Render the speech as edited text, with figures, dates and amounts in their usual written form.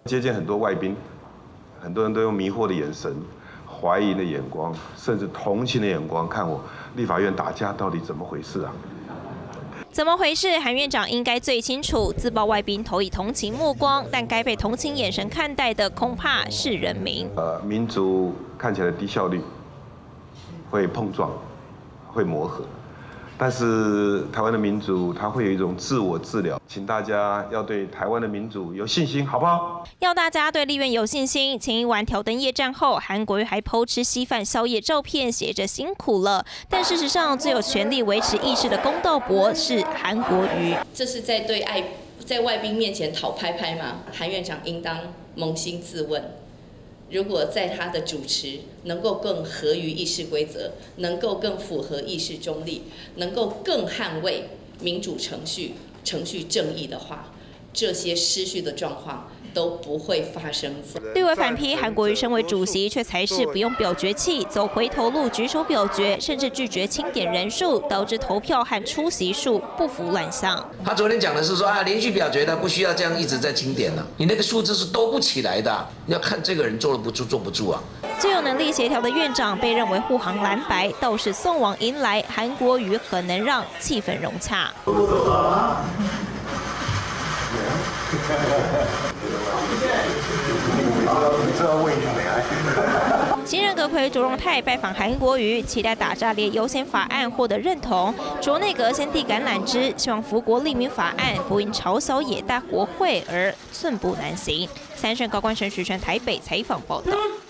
接见很多外宾，很多人都用迷惑的眼神、怀疑的眼光，甚至同情的眼光看我。立法院打架到底怎么回事啊？ 怎么回事？韩院长应该最清楚。自曝外宾投以同情目光，但该被同情眼神看待的，恐怕是人民。 民族看起来低效率，会碰撞，会磨合，但是台湾的民主，它会有一种自我治疗。请大家要对台湾的民主有信心，好不好？ 要大家对立院有信心。前一晚挑灯夜战后，韩国瑜还剖吃稀饭宵夜照片，写着辛苦了。但事实上，最有权力维持议事的公道伯是韩国瑜。 这是在在外宾面前讨拍拍吗？韩院长应当扪心自问。 如果在他的主持能够更合于议事规则，能够更符合议事中立，能够更捍卫民主程序正义的话，这些失序的状况都不会发生。 绿委反批韩国瑜身为主席，却才是不用表决器，走回头路，举手表决，甚至拒绝清点人数，导致投票和出席数不符乱象。 他昨天讲的是说啊，连续表决的不需要这样一直在清点了，你那个数字是兜不起来的，你要看这个人坐得不住坐不住啊。 最有能力协调的院长被认为护航蓝白，倒是送往迎来韩国瑜很能让气氛融洽。新任阁揆卓荣泰拜访韩国瑜，期待打炸裂优先法案获得认同。卓内阁先递橄榄枝，希望福国利民法案不因朝小野大国会而寸步难行。三审高官陈时全台北采访报道。